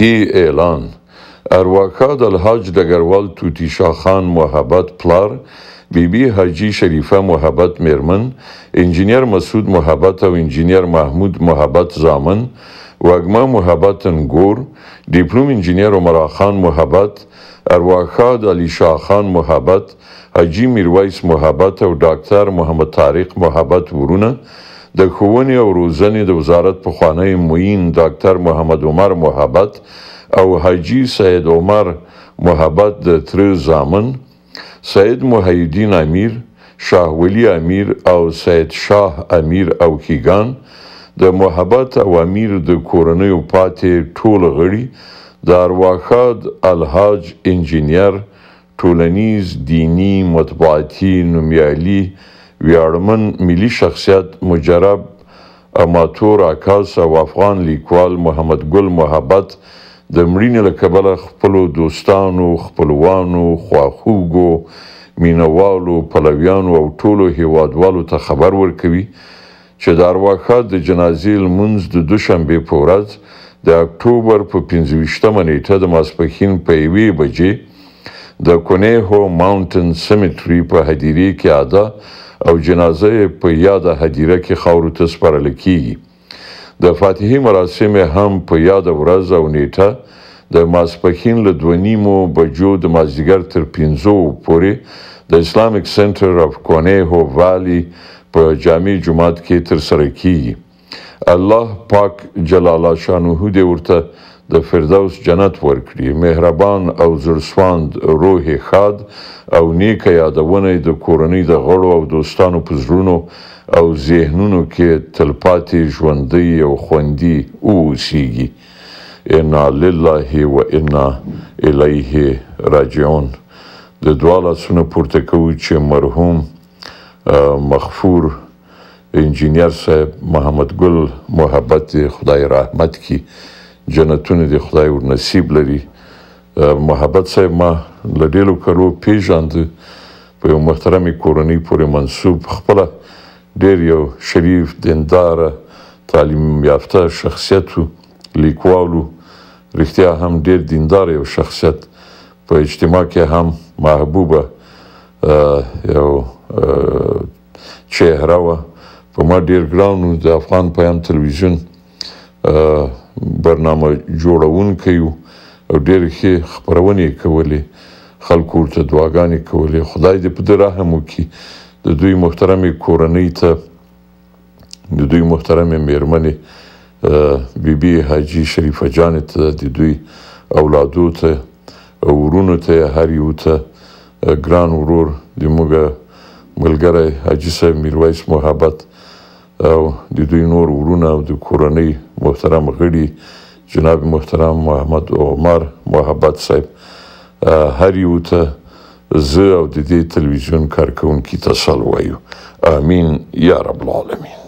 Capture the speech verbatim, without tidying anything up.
تاریخی اعلان ارواښاد الحاج ډګروال طوطي شاه خان محبت پلار، بی بی حاجی شریفه محبت میرمن، انجینیر مسعود محبت او انجینیر محمود محبت زامن، وږمه محبت انګور، ډیپلوم انجینیر عمرا خان محبت، ارواښاد علي شاه خان محبت، حاجی میرویس محبت او ډاکټر محمد طارق محبت ورونه، د ښوونې او روزنې د وزارت پخوانی معین ډاکټر محمد عمر محبت او حاجی سید عمر محبت د تره زامن، سید محی الدین امیر، شاه ولی امیر او سید شاه امیر او کیګان، د محبت او امیر د کورنیو پاتې ټول غړي، د ارواښاد الحاج انجینیر، ټولنیز، دینی، مطبوعاتي، نومیالي، ویاړمن ملي شخصیت مجرب اماتور عکاس او افغان لیکوال محمد ګل محبت د مړینې له کبله خپلو دوستانو، خپلوانو، خواخوږو، مینوالو، پلویانو او ټولو هیوادوالو ته خبر ورکوي چې د ارواښاد د جنازې لمونځ د دوشنبې په ورځ د اکتوبر په پنځه ویشتمه نیټه د ماسپښین په یوې بجې د کونیهو ماونټن سیمیټري په هدیرې کې اده او جنازه یې په یاده هدیره کې خاورو ته سپارل کیږي. د فاتحې مراسم هم په یاده ورځ او نیټه د ماسپښین له دوه نیمو بجو د مازدیګر تر پنځو پورې د اسلامیک سنټر اف کونیهو والی په جامع جومات کې ترسره کیږي. الله پاک جلاله شانه دې ورته د فردوس جنت ورکړي. مهربان او زړسواند روح ښاد او نیکه یادونه د کورنۍ د غړو او دوستانو په زړونو او ذهنونو کې تلپاتې ژوندی او خوندي واوسیږي. انا لله و انا الیه راجعون. د دعا لاسونه پورته کوو چې مرحوم مغفور انجینیر صاحب محمد ګل محبت خدای رحمت کی، جنتونه د خدای ور نصیب لري. محبت صاحب ما له ډېرو کلو پیژانده، په یو محترمې کورنۍ پورې منسوب، خپله ډېر یو شریف، دینداره، تعلیم یافته شخصیت و، لیکوال و، رښتیا هم ډېر دینداره یو شخصیت، په اجتماع کې هم محبوبه یو چهره وه. په ما ډېر ګران و. د افغان پیام تلویزیون برنامه جوړونکی و او ډېرې ښې خپرونې یې کولې، خلکو ورته دعاګانې کولې. خدای دې په ده رحم وکړي. د دوی محترمې کورنۍ ته، د دوی محترمې میرمنې بی بی حاجي شریفه جانې ته، د دوی اولادو ته او ورونو ته، هر یو ته ګران ورور د موږ ملګری حاجي صاحب میرویس محبت او د دوی نور ورونه او د کورنۍ محترم غړي جناب محترم محمد عمر محبت صاحب، هر یو ته زه او د دې تلویزیون کارکوونکي ته سل وایو. امین یا رب العالمین.